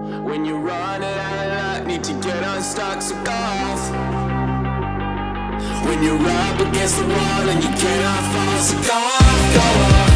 When you're running out of luck, need to get unstuck, so go off. When you're up against the wall and you cannot fall, so go off, go off.